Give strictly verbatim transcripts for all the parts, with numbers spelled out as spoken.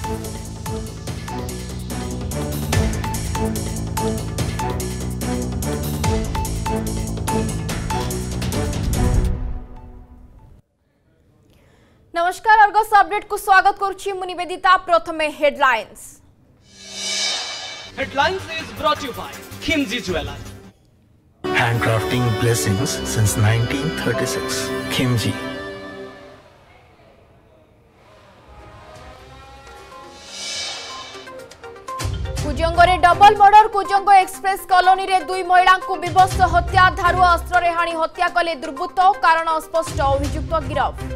नमस्कार Argus update को स्वागत करुछि मु निवेदिता। प्रथमे headlines headlines is brought you by Khimji jewellers. Handcrafting blessings since nineteen thirty-six. Khimji. कुजंगरे double murder. Kujang express colony रे दुई महिला को विवश हत्या। धारुआ अस्त्र रे हाणी हत्या कले दुर्बृत्त। कारण अस्पष्ट। अभियुक्त गिरफ।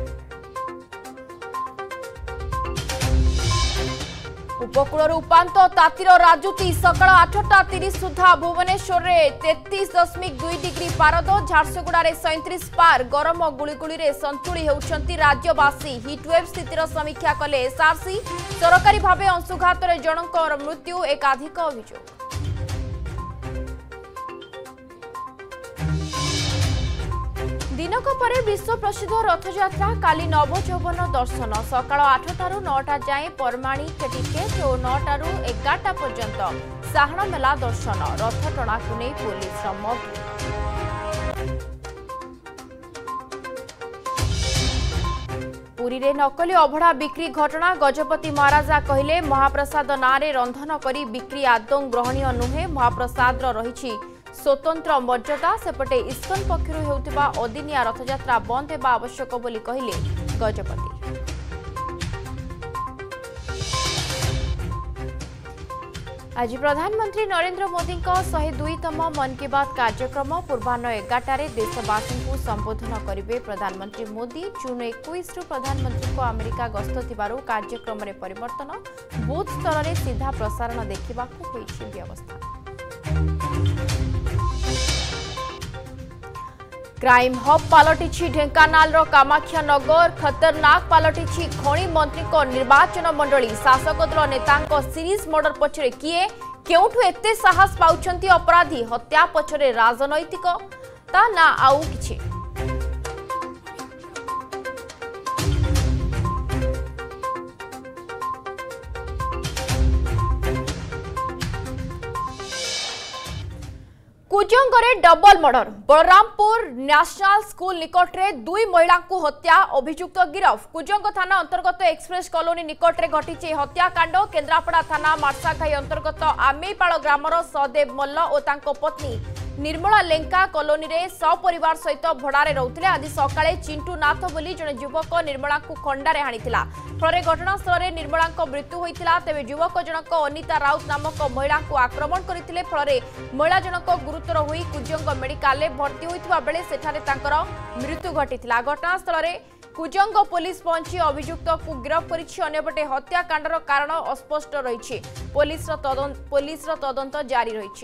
उपकूल उपात तातीर राजुति। सकाळ आठटा तीस सुधा भुवनेश्वर में तेतीस दशमिक दुई डिग्री पारद। झारसुगुड़े सैंतीस पार। गरम गुड़गुड़ी में संतुली होउछंती राज्यवासी। हिटवेव स्थितिर समीक्षा कले एसआरसी। सरकारी भाव अंशुघात जनकर मृत्यु। एकाधिक अभियोग। दिनक परे विश्व प्रसिद्ध रथयात्रा। काली नवयौवन दर्शन। सकाळ आठटारू नौटा जाए परमाणी टिकेट और नौटारू एगारटा पर्यंत साहण मेला दर्शन। रथ टणा को नहीं पुलिस मौजूद। पुरी रे नकली अभड़ा बिक्री घटना। गजपति महाराजा कहिले महाप्रसाद नारे रंधन करी बिक्री आदौ ग्रहणीय नुहे। महाप्रसाद रही स्वतंत्र मर्यादा। सेपटे इस्कन पक्षर होउतिबा अदिनिया रथयात्रा बंद हेबा आवश्यक बोली कहिले गजपति। आज प्रधानमंत्री नरेंद्र मोदी सौ दुईतम मन की बात कार्यक्रम। पूर्वाह्न एगारटे देशवासी को संबोधन करेंगे प्रधानमंत्री मोदी। जून इक्कीस रु प्रधानमंत्री को अमेरिका गस्त थिबारु कार्यक्रम में परिवर्तन। बूथ स्तर में सीधा प्रसारण देखा व्यवस्था। क्राइम हब पलटि ढेंकानाल कामाख्या नगर। खतरनाक पलटि खनि मंत्री को निर्वाचन मंडली। शासक दल नेता सीरीज मर्डर पछरे किए केउठु एते साहस पाउछंती अपराधी। हत्या पछरे राजनैतिक ता ना आउ किछि। कुजंगरे double murder. Balrampur national school निकट में दुई महिला को हत्या। अभियुक्त गिरफ। कुजंग थाना अंतर्गत एक्सप्रेस कॉलोनी निकट में घटी हत्याकांड। केन्द्रापड़ा थाना मार्साघाई अंतर्गत आमेपाड़ ग्रामर सहदेव मल्ल और तांको पत्नी निर्मला लेंका कॉलोनी रे सपरिवार सहित भड़ारे रोते। आज सकाळे चिंटू नाथ बोली जड़े युवक निर्मला को खंडारे हाणिथिला। फल घटनास्थल में निर्मला मृत्यु होता। तेज युवक जनक अनिता राउत नामक महिला को आक्रमण करते। फल महिला जनक गुरुतर होई कुजंग मेडिकल में भर्ती होता बेले सेठारे तांकर मृत्यु घटिथिला। घटनास्थल में कुजंग पुलिस पहुंची अभियुक्त को गिरफ्त करिछि। अन्यपटे हत्याकांडर कारण अस्पष्ट रही। पुलिस पुलिस तदंत जारी रही।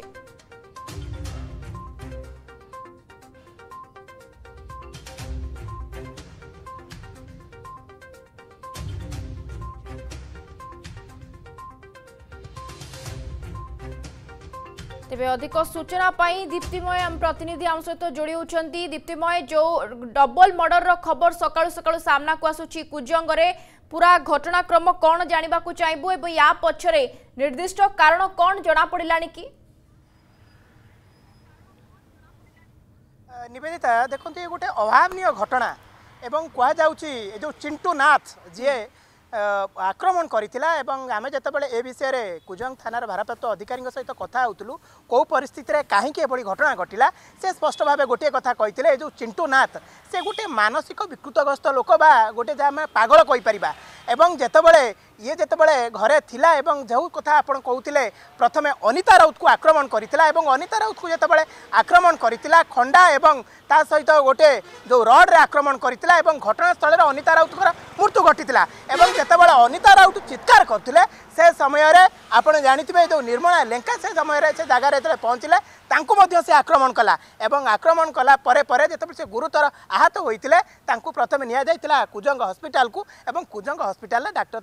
तेबे अधिक सूचना पाई दीप्तिमय आम प्रतिनिधि आम सहित जोड़ी होती। दीप्तिमय जो डबल मर्डर रो खबर सकाळु सकाळु सामना को आसुची कुजंगरे पूरा घटनाक्रम कौन जानिबा को चाहबो एवं या पछरे निर्दिष्ट कारण कौन जना पड़िलानी की? निवेदिता देखते ये गोटे अभावनीय घटना एवं कह जाउची जो चिंटू नाथ जी आक्रमण करथिला। एवं आमे जतबेले ए विषय रे कुजंग थानार भारप्राप्त अधिकारी सहित कथा होतलु को परिस्थिति रे काहे के बड़ी घटना घटिला से स्पष्ट भाव गोटे कथा कहिथिले जो चिंटू नाथ से गोटे मानसिक विकृतग्रस्त लोक बा गोटे जे पागल कहि परिबा। एवं जतबेले ये जतबेले घरे थिला एवं जो कथा आपण कहउथिले प्रथमे अनिता राउत को आक्रमण करथिला। एवं अनिता राउत को जतबेले आक्रमण करथिला खंडा एवं ता सहित गोटे जो रड रे आक्रमण करथिला। एवं घटनास्थल रे अनिता राउत को मृत्यु घटिथिला। एवं जतबेले अनिता राउत चित्कार करथिले से समय रे आपण जानिथिबे जो निर्मला लेंका से समय रे से जगह रे पहुंचले तांकु मध्य से आक्रमण कला। एवं आक्रमण कला परे परे जतबेले से गुरुतर आहत होइतिले तांकु प्रथमे निया जाइतिला कुजंग हॉस्पिटल को। एवं कुजंग हॉस्पिटल रे डॉक्टर तांकु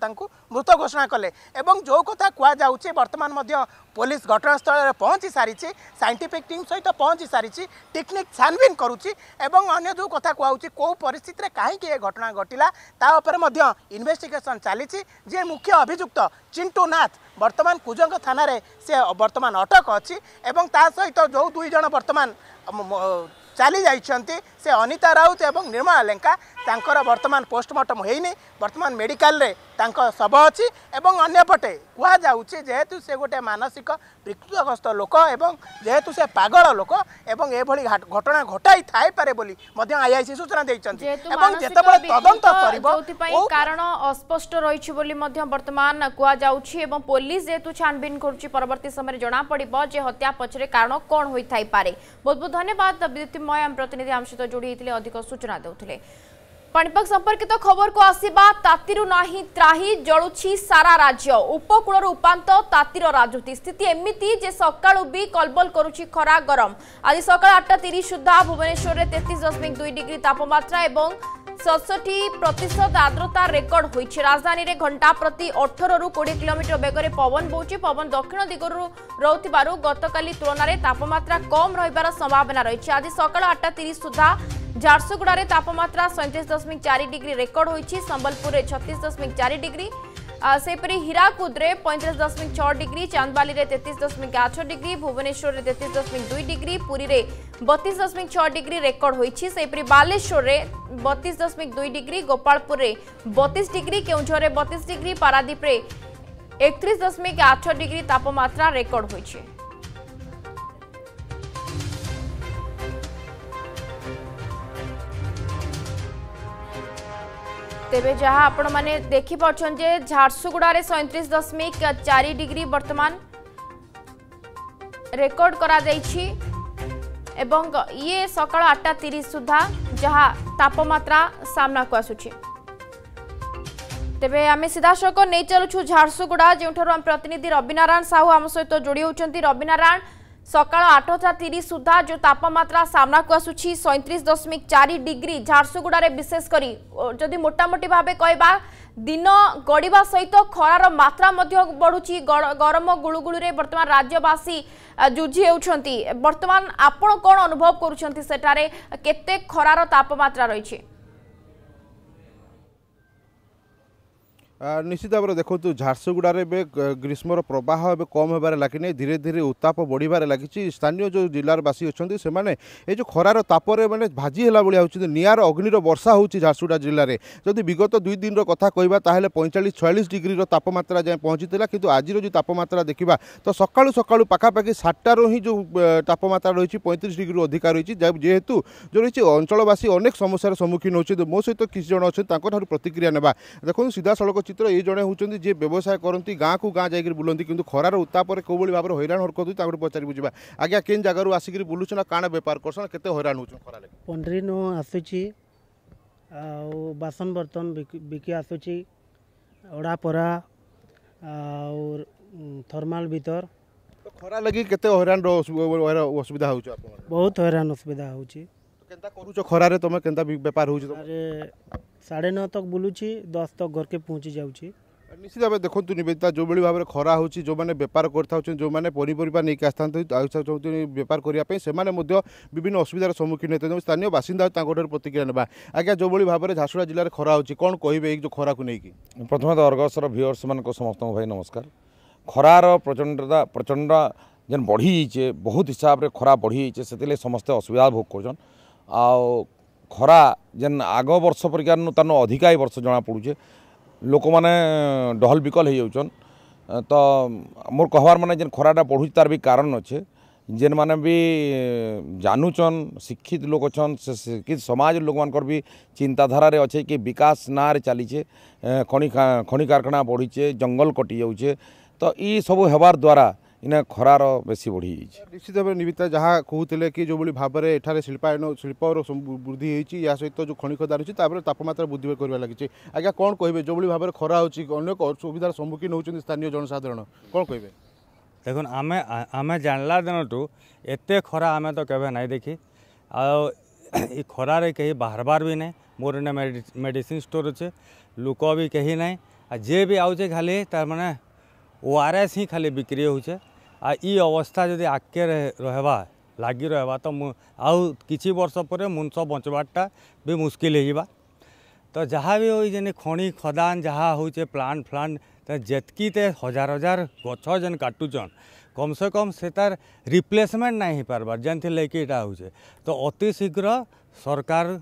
मृत घोषणा कले एवं जो कथा कुआ जाउछि वर्तमान मध्य पुलिस घटनास्थल में पहुँची सारी साइंटिफिक टीम सहित पहुँची सारी टेक्निक छानबीन करुच्ची एवं अन्य जो कथा कहूँ कौ परिस्थिति कहीं घटना घटिला तापर इन्वेस्टिगेशन चली जे मुख्य अभियुक्त चिंटू नाथ वर्तमान कुजंग थाना रे से वर्तमान अटक अच्छी एवं ता सहित जो दुई जन वर्तमान चली जाइछन्ति से अनिता राउत एवं निर्मला लेंका तांकर वर्तमान पोस्टमार्टम होइनी वर्तमान मेडिकल रे तांको शव अछि एवं अन्य पटे कुआ जाउछि जेहेतु से गोटे मानसिक विकृतग्रस्त लोक एवं जेहेतु से पागल लोक एवं ए भली घटना घटाई थाई पारे बोली मध्य आईआईसी सूचना दैछन्ति एवं जेतेबेले तदंत करिवो जोतिपाई कारण अस्पष्ट रहिछि बोली मध्य वर्तमान कुआ जाउछि एवं पुलिस जेतु छानबीन करूछि परवर्ती समय जणा पड़िबो जे हत्या पछरे कारण कोन होई थाई पारे। बहुत बहुत धन्यवाद विद्युतमय प्रतिनिधि आम सहित जोड़ी होते अधिक सूचना देउथिले। पाणीपाग संपर्कित तो खबर को आसीबा तातीरु नाही त्राही जळुछि सारा राज्य उपकूल उपांत तातीर राजनीति स्थिति एमिति जे सकाळु भी कलबल करुछि खरा गरम। आज सकाळ आठ तीस सुधा भुवनेश्वर रे तैंतीस दशमिक दुई डिग्री तापमात्रा एवं सड़सठ प्रतिशत आर्द्रता रेकर्ड होइछि। राजधानी रे घंटा प्रति अठारह रु बीस किलोमीटर बेगरे पवन बोउछि। पवन दक्षिण दिगरु रहउथिबारु गतकाली तुलना रे तापमात्रा कम रहिबार संभावना रहिछि। आज सकाळ आठ तीस सुधा झारसुगुड़ा रे तापमात्रा सैंतीस दशमिक चार डिग्री रेकर्ड होइछि। संबलपुर रे छत्तीस दशमिक चार डिग्री सेपरी हीराकुद रे पैंतीस दशमिक छह डिग्री चांदबाली रे तैंतीस दशमिक आठ डिग्री भुवनेश्वर रे तैंतीस दशमिक दुई डिग्री पुरी रे बत्तीस दशमिक छह डिग्री रेकर्ड होइछि। सेपरी बालेश्वर रे बत्तीस दशमिक दुई डिग्री गोपालपुर रे बत्तीस डिग्री केउंझर रे बत्तीस डिग्री पारादीप रे एकतीस दशमिक आठ डिग्री तापमात्रा रेकर्ड होइछि। तेबे जहाँ आपण माने देखि पाछन जे झारसुगुड़ा रे सैंतीस दशमिक चार डिग्री वर्तमान रेकर्ड करा जाइछि एवं ये सकाळ आठ तीस सुधा जहाँ तापमात्रा सामना को आसुछि। तेबे आमे सीधा सक नहीं चलुछु झारसुगुड़ा जेउठर हम प्रतिनिधि रविनारायण साहू आम सहित जोड़ी होचंती। रविनारायण सकाळ आठ तीस सुधा जो तापमात्रा सामना को आसुछि सैंतीस दशमिक चार डिग्री झारसुगुड़ा रे विशेष करी जदि मोटामोटी भाबे कहबा दिन गड़िबा सहित खरार मात्रा मध्य बढ़ुछि गरम गुळुगुळु रे वर्तमान राज्यवासी जुझी हेउछंती। वर्तमान आपण कोन अनुभव करूछंती सेटारे केते खरार तापमात्रा रहिछि? निश्चित भाव में देखो झारसुगुड़ा रे ग्रीष्मर प्रवाह ए कम होबार लगी धीरे धीरे उत्ताप बढ़िबार लगी। स्थानीय जो जिलार बासी अच्छा से माने ये जो खरार तापर मैंने भाजी है भाया होती निआर अग्निर वर्षा होची झारसुगुड़ा जिले में। जदि विगत दुई दिन कथा कहबा ताहेले पैंतालीस छयालीस डिग्री तापमात्रा जाए पहुँचीला किंतु आज जो तापमात्रा देखा तो सकाळु सकाळु पाखापाखि सातटार ही जो तापमात्रा रही पैंतीस डिग्री अधिक रही जेहेतु जो रही अंचलवासी अनेक समस्यार सम्मुखीन होती। मो सहित किसी जन अच्छा प्रतिक्रिया नेबा देखो सीधा सड़क चित्र ये जड़े होती जे व्यवसाय करती गाँ को गाँ जाकर बुलती किंतु खरार उत्ताप कौ भाव में हईराण हरकत होती पचारि बुझा आज्ञा केन जगार आसिक बुलूछ ना काण बेपार करसन केते हईराण हो खरा पंडरी नु आसुची बासन बर्तन बिकी आसुची ओड़ा परा और थर्माल भीतर खरा लगी केते हईराण असुविधा हो बहुत हईराण असुविधा होची केनता करूछ खरारे तमे केनता बेपार होची अरे साढ़े नौ तक बुलूची दस तक घर के पहुँची जाऊँगी। निश्चित भाव देखो निवेदिता जो भाव में खरा हो जो मैंने बेपार कर जो मैंने पनीपरिया नहीं आसते बेपार करने से विभिन्न असुविधार सम्मुखीन होते स्थानीय बासिंदा प्रतिक्रिया ना आज्ञा जो भाव में झारसुगुड़ा जिले में खरा हो कौन कहे जो खरा को लेकिन प्रथम तो अर्गसर व्यूअर्स मान समस्त भाई नमस्कार। खरार प्रचंडता प्रचंड जेन बढ़ी जाइए बहुत हिसाब से खरा बढ़ी जाइए से समस्ते असुविधा भोग कर खरा जेन आग वर्ष परिकार तार अधिका ही वर्ष जना पड़ुचे लोक मैंने डहल बिकल हो जाउछन। तो मोर कहवार माने जेन खराटा बढ़ुची तार भी कारण अच्छे जेन माने भी जानूचन शिक्षित लोक अच्छन से शिक्षित समाज लोक मानकर भी चिंताधारा रे अच्छे कि विकास ना रे चलीचे खनि खनि कारखाना बढ़ीचे जंगल कटि जाउछे तो ये सब हेबार द्वारा इना खरार बेसी बढ़ी निश्चित भाव निविता जहाँ कहते कि जो भाव में एठारे शिल्पायन शिल्पर वृद्धि होती या सहित जो खनि खदान अच्छी तापमात्रा वृद्धि कर लगी आज्ञा कौन कहे जो भाव में खरा अनेक असुविधार सम्मुखीन होती स्थानीय जनसाधारण कौन कहे देखो आम आम जानला दिन टू एत खरा आम तो केवे नहीं देखी आ खरारे कहीं बाहर बार भी नहीं मोर इन्हें मेडिसिन स्टोर अच्छे लोक भी कहीं नहीं आ जे भी आउचे खाली तार माने ओ आर एस ही खाली बिक्री होचे आ ई अवस्था जदि आगे रहबा लगी रहबा तो आउ किछि वर्ष पर मुंस बचवाटा भी मुस्किल होइबा। तो जहाँ भी हो जेने खଣି खदान जहाँ होचे प्लांट फ्लांट तो जेतकी ते हजार हजार गछ जेन काटुचन कम से कम से तार रिप्लेसमेंट नहीं हो पार्बार जेनथि लेके इटा होचे। तो अति शीघ्र सरकार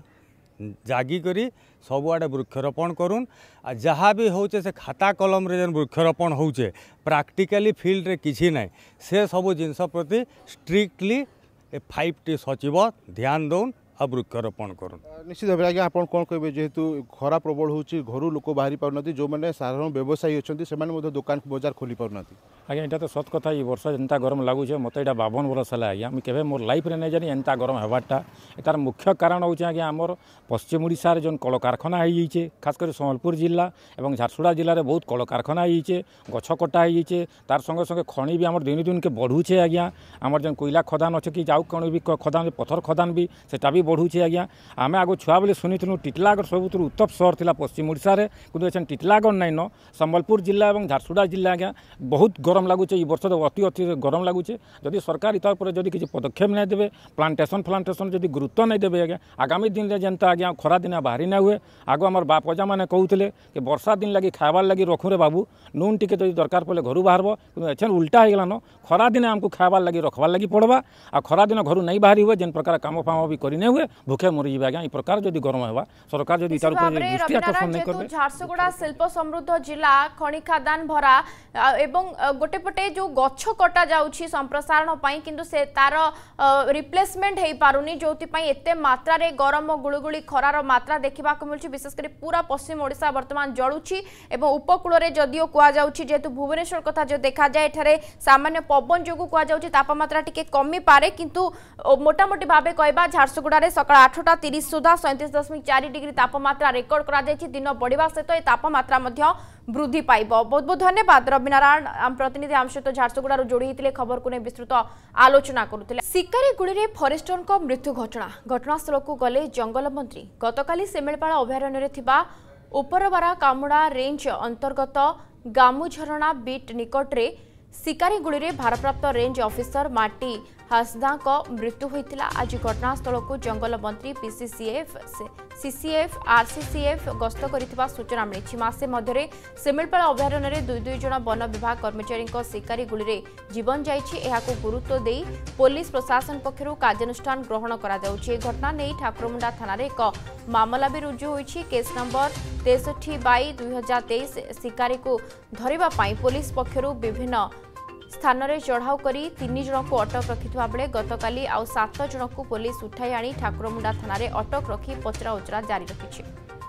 जागी करी सबुआडे वृक्षरोपण करूँ आ जहाँ भी होचे से खाता कलम रे जेन वृक्षरोपण होचे प्रैक्टिकली फील्ड रे किछि नहीं से सबु जिनस प्रति स्ट्रिक्टली फाइव टी सचिव ध्यान दौन आ वृक्षरोपण करूँ। निश्चित भाव आज्ञा आप कौन कहे जेहेतु खरा प्रबल हो घर लोक बाहरी पार जो मैंने साधारण व्यवसायी अच्छा से दुकान बजार खोली पारना आज्ञा यहाँ तो सत कथा ये वर्ष एंता गरम लगुचे मत यहाँ बावन बरस है आज्ञा मुझे केवे मोर लाइफ रे नहीं जानी एंता गरम हवाटा तार मुख्य कारण हूँ आज्ञा आमर पश्चिम ओडिशा रे जो कल कारखाना हो खास कर सम्बलपुर जिला और झारसुगुड़ा जिले में बहुत कल कारखाना हो गछ कटा हो तार संगे संगे खଣି भी आम दिन दिन के बढ़ुचे आज्ञा आमर जो कोयला खदान अच्छे कि जाऊ कौन भी खदान पथर खदान भी सेटा भी बढ़ुचे आज्ञा आम आग छुआ बेले शुणुलु टिटलागढ़ सबुठ उत्तम सहर था पश्चिम ओडिशा रे किंतु एछन टिटलागढ़ नाइन सम्बलपुर जिला और झारसुगुड़ा जिला आज्ञा बहुत गरम लगुचे ये वर्ष अति अति गरम लगुचे जदि सरकार इतार पर जदि किसी पदक्षेप नहीं देवे प्लांटेशन फ्लांटेशन जदि गुरुत्व नहीं देवे आज्ञा आगामी दिन में जेनता आज्ञा खरा दिन बाहरी ना हुए आग आम बाप अजा मैंने कहते कि वर्षा दिन लगी खाबार लगी रखुरे बाबू नून टिके जदि दरकार पड़े घर बाहर कि एछन उल्टा हो गलान खरा दिन आमको खाबार लगी रखबार लगी पड़वा आ खरा दिन घर नहीं बाहरी हुए जेन प्रकार काम फाम भी करने हुए भूखे मरी जाए आज्ञा प्रकार जदि गरम होगा सरकार जदि इतार ऊपर दृष्टि आकर्षण नहीं करबे। झारसुगुड़ा शिल्प समृद्ध जिला खଣି खादान भरा एवं गोटे पटे जो गछ कटा जाउछि संप्रसारण पई किंतु से तार रिप्लेसमेंट हेई पारुनी जोति पई एते मात्रा रे गरम गुळुगुळी खरार मात्रा देखिबा को मिलछि विशेष करी पूरा पश्चिम ओडिशा वर्तमान जळुछि एवं उपकूल रे जदियो कुआ जाउछि जेतु भुवनेश्वर कथा जो देखा जाय एठारे सामान्य पवन जोगु कुआ जाउछि तापमात्रा टिके कमी पारे किंतु मोटा मोटी भाबे कहबा झारसुगुड़ा रे सकाळ आठटा तीस सुधा सैंतीस दशमिक चार डिग्री तापमात्रा रेकर्ड करा जायछि दिन बढ़िबा सहित ए तापमात्रा मध्य वृद्धि पाइब। बहुत बहुत धन्यवाद रवि नारायण आम प्रतिनिधि आम सहित झारसुगुड़ा जोड़ी होते खबर को नहीं विस्तृत आलोचना करुले। शिकारी गुड़ी में फरेस्टर को मृत्यु घटना घटनास्थल को गले जंगल मंत्री गतकाली सेमेलपाड़ अभयारण्य थिबा उपरबारा कामुड़ा रेंज अंतर्गत गामुझरणा बीट निकटरे शिकारी गुड़ी में भारप्राप्त रेंज ऑफिसर माटी हासदा को मृत्यु होता। आज घटनास्थल को जंगल मंत्री पीसीसीएफ सीसीएफ आरसीसीएफ गस्त कर सूचना मिली। मासे मध्य सेमेलपाड़ अभयारण्य दुई दुई जन वन विभाग कर्मचारी शिकारी गुड़ी में जीवन जाइए गुरुत्व दे पुलिस प्रशासन पक्षर कार्यानुष्ठान ग्रहण कर घटना नहीं ठाकुरमुंडा थाना एक मामला भी रुजु होती। केस नंबर तेसठी बाई दुई हजार तेईस शिकारी को धरने पुलिस पक्षर विभिन्न स्थान में चढ़ाऊ करी तीन जन को अटक रखिथिबा बेले गतकाली आउ सात जन को पुलिस उठाई आनी ठाकुरमुंडा थाना रे अटक रखी पचरा उचरा जारी रखिछि।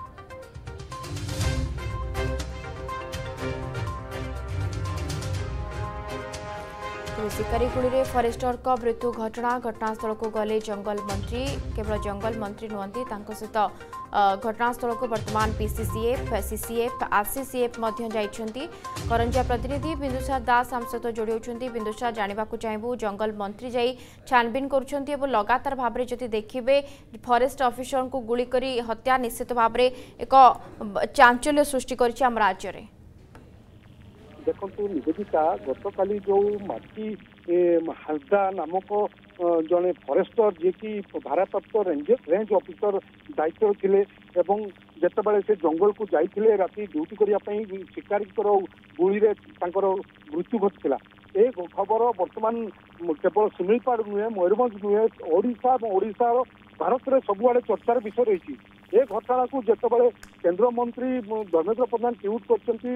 शिकारी गुड़ी में फरेस्टर को मृत्यु घटना घटनास्थल को गले जंगल मंत्री केवल जंगल मंत्री नुहंती सहित घटनास्थल को वर्तमान पीसीसीएफ सीसीएफ आरसीसीएफ करंजिया प्रतिनिधि बिंदुसार दास आम सहित जोड़ी होती। बिंदुसार जानवा चाहबू जंगल मंत्री जाई छानबीन कर लगातार भाव में जदि देखिए फरेस्ट ऑफिसर को गुली करी हत्या निश्चित भाव में एक चांचल्य सृष्टि कर राज्य में। देखो निवेदिता गतकाली जो माटी हासदा नामक जड़े फरेस्टर जी की भारप्राप्त रेंज रेंज ऑफिसर दायित्व थे एवं जितेबाला से जंगल को जाइए राति ड्यूटी करने शिकारी गुली मृत्यु घटला। ए खबर वर्तमान केवल शिमिलपाड़ नुहे मयूरभंज नुहे ओडिशा और ओडिशा भारत में सबुआड़े चर्चार विषय रही। ए घटना को जितेबाला केंद्र मंत्री धर्मेंद्र प्रधान ट्विट कर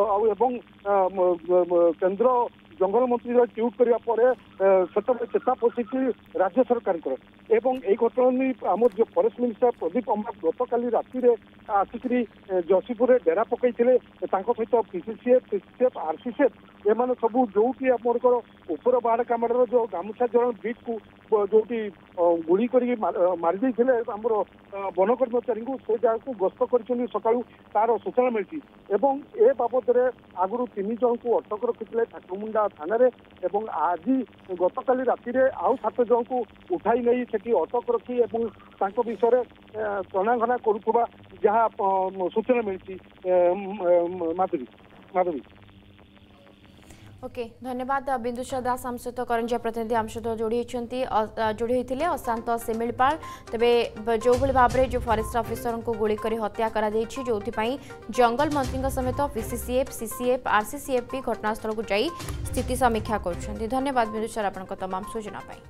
केंद्र जंगल मंत्री ट्विट करने चेता पशि राज्य सरकार एवं यही घटना आम जो फरेस्ट मिनिस्टर प्रदीप अम्बाट गतकाली राति आसिक जसीपुर डेरा पकई सहित पीसीसीएफ सीसीएफ आरसीसीएफ एम सब जो आमर उपर बाड़ कामड़ जो गामुछा जल बीट को जो गुड़ी कर मारी आमर वन कर्मचारी से जगह को गस्त कर सका तार सूचना मिली एवं ए बाबद आगु तीन जन को अटक रखिते ठाकुरमुंडा थाना आज गतकाली राति आउ सात जन को उठाई नहीं से अटक रखी विषय तनाघना करुवा जहाँ सूचना मिली माधुरी माधुरी ओके धन्यवाद बिंदुसार दास आम सहित करंजिया प्रतिनिधि आम सहित जोड़ी जोड़ी होते अशांत शिमिलपाल तेरे जो भाव में जो फॉरेस्ट ऑफिसर को गुली कर हत्या करा जो जंगल मंत्री समेत पीसीसीएफ सीसीएफ आरसीसीएफ भी घटनास्थल को जाई स्थिति समीक्षा कर धन्यवाद बिंदुसार आपण तमाम सूचना पाई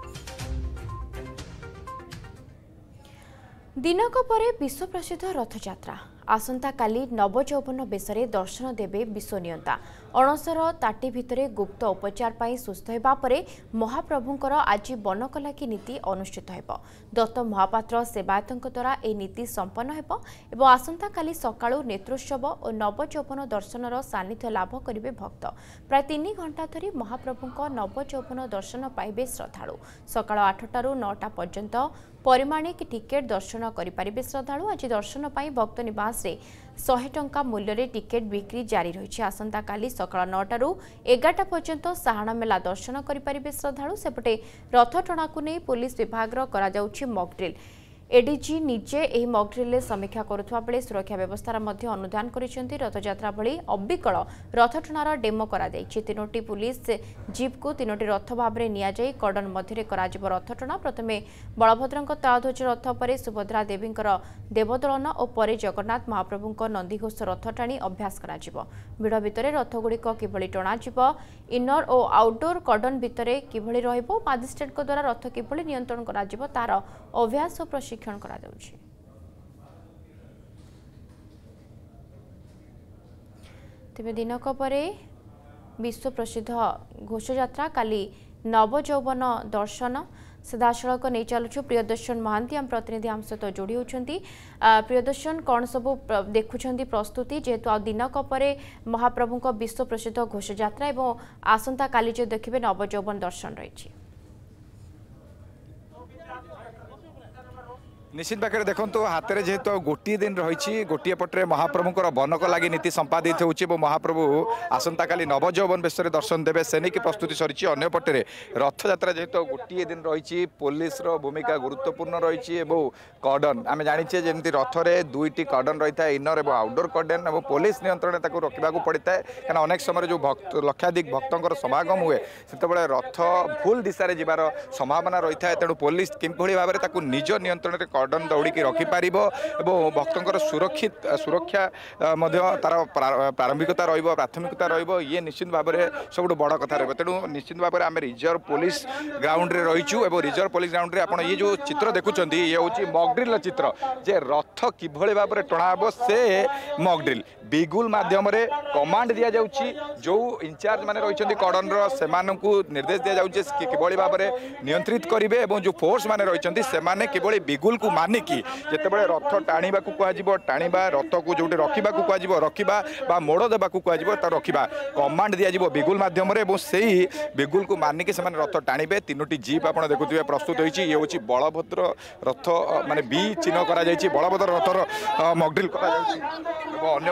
दिनक परे विश्व प्रसिद्ध रथयात्रा आसंता काली नवजौवन बेसरे दर्शन देवे विश्वनियंता अणसर ताटी भितरे गुप्त उपचार पाई सुस्थ हेबा परे महाप्रभुंकर आज बनकलागी नीति अनुष्ठित हेब दत्त महापात्र सेवायतଙ୍କ द्वारा ए नीति संपन्न हेब एवं आसंता काली सकाळु नेत्रोत्सव और नवजौवन दर्शनर सान्निध्य लाभ करिवे भक्त प्राय तीन घंटा धरी महाप्रभुंक नवजौवन दर्शन पाइबे श्रद्धालु सकाळ आठटारू नौटा पर्यंत परिमाणिक टिकेट दर्शन करें श्रद्धालु आज दर्शन पाई भक्त निवास रे सौ टंका मूल्य रे टिकेट बिक्री जारी रही आसंता काली सकाळ नौटारू एगारटा पर्यंत साहाणा मेला दर्शन करें श्रद्धालु सेपटे रथ टणा को नहीं पुलिस विभाग करा जाउछि मॉक ड्रिल एडीजी निजे एही मॉक ड्रिल समीक्षा करुवा बेले सुरक्षा व्यवस्थार अनुधान करिसेंति रथयात्रा भली अबिकल रथ टणार डेमो करा जायछि तीनोटी पुलिस जीप को तीनोटी रथ भाव में निया जाई कॉर्डन मध्य करा जिवो रथ टणा प्रथमे बलभद्रଙ୍କ तालध्वज रथ परे सुभद्रा देवींकर देवदलन और परे जगन्नाथ महाप्रभुଙ୍କ नंदीघोष रथ टाणी अभ्यास करा जिवो भिड़ भितर रथ गुड़िक किभली टणा जिवो इनर और आउटडोर कॉर्डन भितर किभली रहिबो मजिस्ट्रेट द्वारा रथ किभली नियंत्रण करा जिवो तार अभ्यास और प्रशिक्षण करा जाउछि तेबे दिनक परे विश्व प्रसिद्ध घोषयात्रा काली नवजौवन दर्शन सीधासलख नहीं चलुछु प्रियदर्शन महांती आम प्रतिनिधि आम सहित जोड़ी होती प्रियदर्शन कौन सब देखुं प्रस्तुति जेहेतु आ दिनक परे महाप्रभु विश्व प्रसिद्ध घोषयात्रा एवं आसंता काली जो देखिए नवजौवन दर्शन रही निश्चित भाव देखो हाथ में जेहेतु गोटे दिन रही गोटे पटे महाप्रभुंर बनक लगी नीति संपादित होची महाप्रभु आसंता काली नवजौवन बेश दर्शन देवे से नहीं प्रस्तुति सरी अन्य पटे रथयात्रा जेहेतु गोटे दिन रही पुलिस भूमिका गुरुत्वपूर्ण रही कॉर्डन आम जाचे जमी रथ में दुईटी कॉर्डन रही है इनर और आउटडोर कॉर्डन और पुलिस नियंत्रण रखा पड़ता है क्या अनेक समय जो भक्त लक्षाधिक भक्तों समागम हुए से रथ भूल दिशा जबार संभावना रही है तेणु पुलिस किभली भाव में निज नियंत्रण कॉर्डन दौड़िकी रखिपार और भक्तों सुरक्षित सुरक्षा तार प्रारंभिकता प्राथमिकता ये निश्चित भाव में सब बड़ कथा रही तेणु निश्चित भाव में आम रिजर्व पुलिस ग्राउंड रे रहीचु और रिजर्व पुलिस ग्राउंड रे आपण ये जो चित्र देखुं ये हूँ मॉक ड्रिल चित्र जे रथ किभली भाव में टणा हे से मॉक ड्रिल बिगुल माध्यम कमांड दि जाउछि जो इंचार्ज माने रही कॉर्डन से निर्देश दि जाउछि किभली भाव में नियंत्रित करेंगे और जो फोर्स माने रही से किभली बिगुल को मानिकी जितेबाला रथ टाणीबा कह टाणीबा रथ को जो रखा कह रखा मोड़ देवा कह रखा कमांड दि जाव बिगुल मध्यम से बिगुल को मानिकी से रथ टाणीबे तीनोटी जीप आप देखुए प्रस्तुत होती ये हूँ बलभद्र रथ माने बी चिन्ह कर बलभद्र रथर मॉकड्रिल कर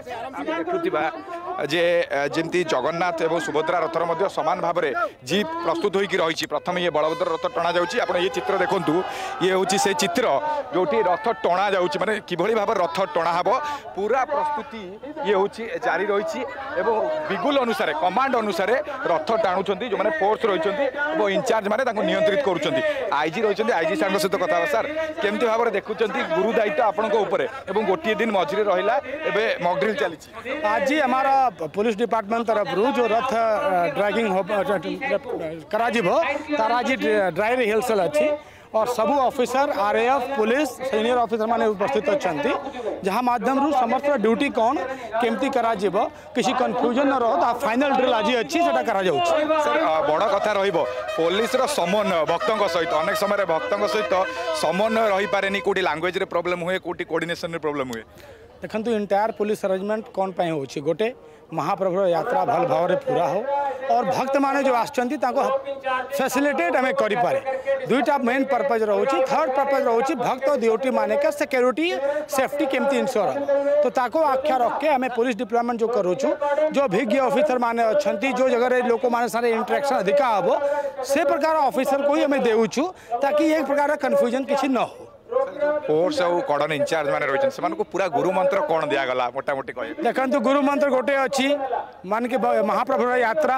देखुवा जे जमी जगन्नाथ और सुभद्रा रथर सामान भाव में जीप प्रस्तुत होकर रही प्रथम ये बलभद्र रथ टणा जाऊँगी आप ये चित्र देखूँ ये हूँ से चित्र जो रथ टणा जाऊँगी माने किभली भाव रथ टणा हे पूरा प्रस्तुति ये हूँ जारी रही बिगुल अनुसार कमांड अनुसार रथ टाणुंट जो मैंने फोर्स रही इंचार्ज मैंने नियंत्रित कर आईजी रही आईजी सार सहित कथा सर केमती भाव में देखुं गुरु दायित्व आपण गोटे दिन मझे रहा एवं मॉक ड्रिल चली आज हमारा पुलिस डिपार्टमेंट तरफ रू जो रथ ड्राइविंग करा तार आज ड्राई रिहर्सल अच्छी और सबू officer RAF police senior officer माने उपस्थित अच्छा जहाँ माध्यम रू समस्त ड्यूटी कौन केमती करा जीवो किसी कंफ्यूजन न रहो फाइनल ड्रिल आज अच्छी सेटा करा जाउछ सर बड़ कथा रहिबो पुलिस रो समन्वय भक्तों सहित अनेक समय भक्तों सहित समन्वय रही पारेनी कोटी लैंग्वेज रे प्रॉब्लम हुए कोटी कोऑर्डिनेशन रे प्रॉब्लम हुए देखंतु इंटायर पुलिस अरेंजमेंट कौन पाई होछि गोटे महाप्रभुर यात्रा भल भाव में पूरा हो और भक्त माने जो आछंती ताको फैसिलिटेट हमें करि पारे दुईटा मेन पर्पज रोची थर्ड पर्पज रोची भक्त ड्यूटी माने का सिक्योरिटी सेफ्टी केमती इंश्योर तो ताको आख्या रख के हमें पुलिस डिप्लॉयमेंट जो करूछु जो भिज्ञ ऑफिसर माने अछंती जो जगह रे लोक माने सारे इंटरेक्शन अधिका हबो से प्रकार ऑफिसर को ही हमें देउछु ताकि एक प्रकार कंफ्यूजन किछि न हो फोर्स और कड़न इंचार्ज माने रहिछन सेमान को पूरा गुरु मंत्र कोन दिया गला मोटा मोटी कहे देखंतु गुरु मंत्र गोटे अछि मान के महाप्रभु यात्रा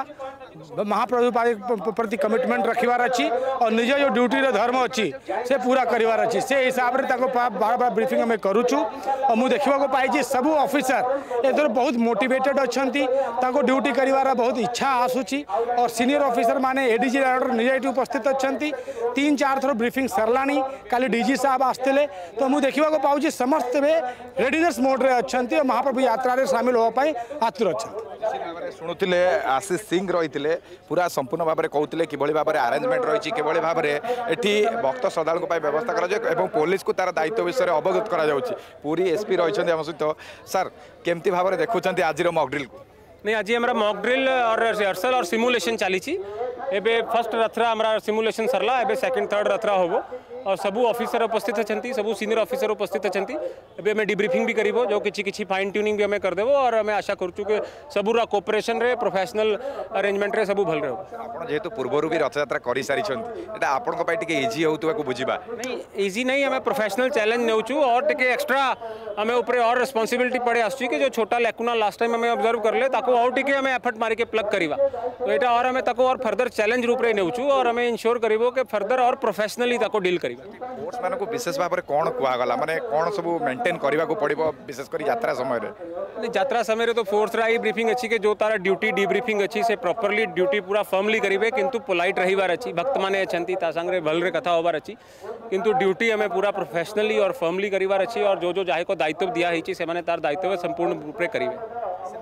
महाप्रभु प्रति कमिटमेंट रखिबार अछि और निज जो ड्यूटी रो धर्म अछि से पूरा करिवार अछि से हिसाब रे ताको बार बार ब्रीफिंग में करूछु और मु देखिबा को पाई छी सब ऑफिसर एदर बहुत मोटिवेटेड अछंती ताको ड्यूटी करिवार बहुत इच्छा आसुची और सीनियर ऑफिसर माने एडीजी ऑर्डर निज उपस्थित अछंती तीन चार थरो ब्रीफिंग सरलानी काली डीजी साहब आस्तेले तो मु देखिबा को पाउची समस्त बे रेडीनेस मोड रे अछंती और महाप्रभु यात्रा रे शामिल हो पाई आतुर अछंती शुणुले आशीष सिंह रही पूरा संपूर्ण भाव में कहते कि भाव में आरेंजमेंट रही कि भाव में एटी भक्त श्रद्धालु व्यवस्था कर पुलिस को तार दायित्व विषय अवगत करा पूरी एसपी रही आम सहित सार केमती भाव में देखुं आज मॉक ड्रिल को नहीं आज हमारा मॉक ड्रिल और रिहर्सल और सिमुलेशन चली एबे फर्स्ट रथरा हमारा सिमुलेशन सरला एबे सेकंड थर्ड रथरा होबो और सबू ऑफिसर उपस्थित अच्छा सबू सीनियर ऑफिसर उपस्थित अच्छा एबे हमें डिब्रीफिंग भी करिवो जो किछि किछि फाइन ट्यूनिंग भी हमें कर देवो और हमें आशा करूँ कि सबूरा कोऑपरेशन रे प्रोफेशनल अरेंजमेंट रे सबू भल रहो आपण जेहेतु पूर्वरु भी रथयात्रा करि सारी छंती एटा आपण को पाई टिके इजी होतुवा को बुझिबा नहीं इजी नहीं हमें प्रोफेशनल चैलेंज नेउचू और टिके एक्स्ट्रा हमें ऊपर और रिस्पांसिबिलिटी पड़े आसुची कि जो छोटा लैकुना लास्ट टाइम हमें ऑब्जर्व करले ताको और टिके हमें एफर्ट मारी के प्लग करिवा तो एटा और हमें ताको और फर्दर चैलेंज रूप रे नेउचू और हमें इंश्योर करिवो कि फर्दर और प्रोफेशनली ताको डील करिवा फोर्स माने को विशेष भाव में कौन कहगला माने कौन सब मेंटेन करने को पड़ो विशेष कर यात्रा समय रे यात्रा समय रे तो फोर्स रा ब्रीफिंग अच्छी कि जो तारा ड्यूटी डिब्रीफिंग अच्छी से प्रॉपर्ली ड्यूटी पूरा फर्मली करेंगे किंतु पोलाइट रहिबार अच्छी भक्त माने अच्छी ता संगे भलरे कथा होबार अच्छी किंतु ड्यूटी हमें पूरा प्रोफेशनली और फर्मली करिवार अच्छी और जो जो जाहे को दायित्व दिया है से माने तार दायित्व संपूर्ण रूप से करेंगे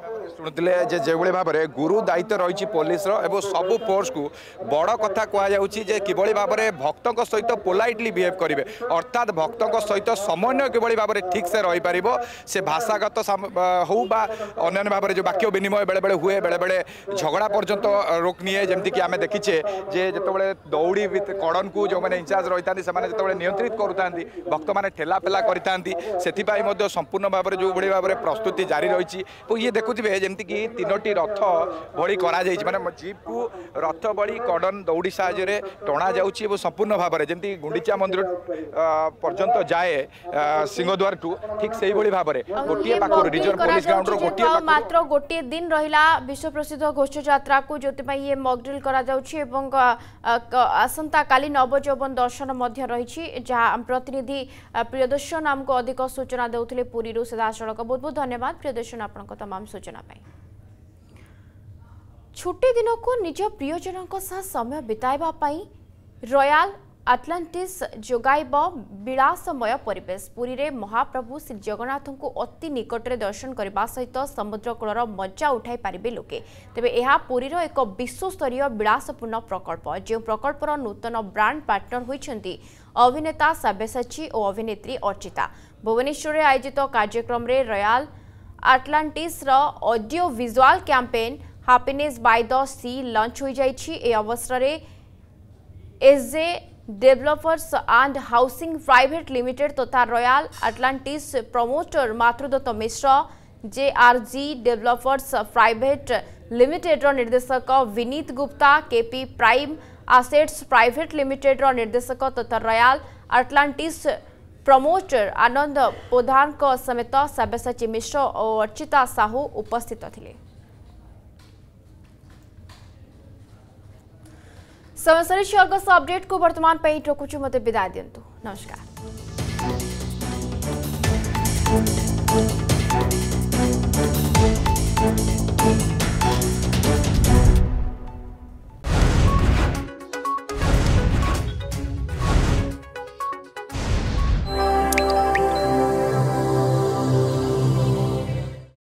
शुणुले जो भाव में गुरु दायित्व रही पुलिस और सबू फोर्स को बड़ कथा कहुच्छे कि भाव में भक्त सहित पोलाइटली बिहेव करेंगे अर्थात भक्त सहित समन्वय किभली भाव में ठीक से रही पार से भाषागत हो अन्य भाव में जो वाक्य विनिमय बेले बेले हुए बेले बेले झगड़ा पर्यंत रोक निए जमती कि आम देखीचे जे जिते दौड़ी कड़न को जो मैंने इंचार्ज रही था से नियंत्रित करूँ भक्त मैंने ठेला फेला करते संपूर्ण भाव में जो भाव में प्रस्तुति जारी रही तो ये देखुए जमती कि तीनोटी रथ बड़ी करा माने जीप को रथ बड़ी कड़न दौड़ी साहाय्य टणा जाउछि संपूर्ण भाव में जमती गुंडीचा मंदिर पर्यंत जाए सिंहद्वार टू ठीक से ही भाव में गोटे पाखर रिजर्व पुलिस ग्राउंड रो गोटे मात्र गोटे दिन रहिला विश्व प्रसिद्ध घोष यात्रा को जोति पई ये मॉक ड्रिल करा जाउछि एवं आसंता काली नवजौवन दर्शन मध्य रहिछि जहां प्रतिनिधि प्रियदर्शन हमको अधिक सूचना देउथिले पुरी रु सदा सड़क बहुत बहुत धन्यवाद प्रियदर्शन आपनको तमाम सूचना पाई छुट्टी दिन को निज प्रियजनों साथ समय बिताइबा पाई रॉयल आटलांटिस जोगाइब विलासमय परिवेश पुरी रे महाप्रभु श्री जगन्नाथ को अति निकट रे दर्शन करने सहित समुद्र कूलर मजा उठाई पारे लोके तेबे यह पुरीर एक विश्वस्तरीय विलासपूर्ण प्रकल्प जो प्रकल्पर नूतन ब्रांड पार्टनर होइछंती अभिनेता सब्यसाची और अभिनेत्री अर्चिता भुवनेश्वर में आयोजित कार्यक्रम रे रॉयल आटलांटिस रो audio visual campaign happiness by the sea launch हो जाइछि ए अवसर रे SJ developers and housing private limited तथा royal Atlantis promoter Matrudatta Mishra JRG developers private limited निर्देशक Vineet Gupta KP prime assets private limited निर्देशक तथा रॉयल आटलांटिस प्रमोटर आनंद प्रधान समेत सब्यसाची मिश्र और अर्चिता साहू उपस्थित थिले। समय सरी अर्गस अपडेट को वर्तमान पे रखुछु मते विदाय दियंतु नमस्कार।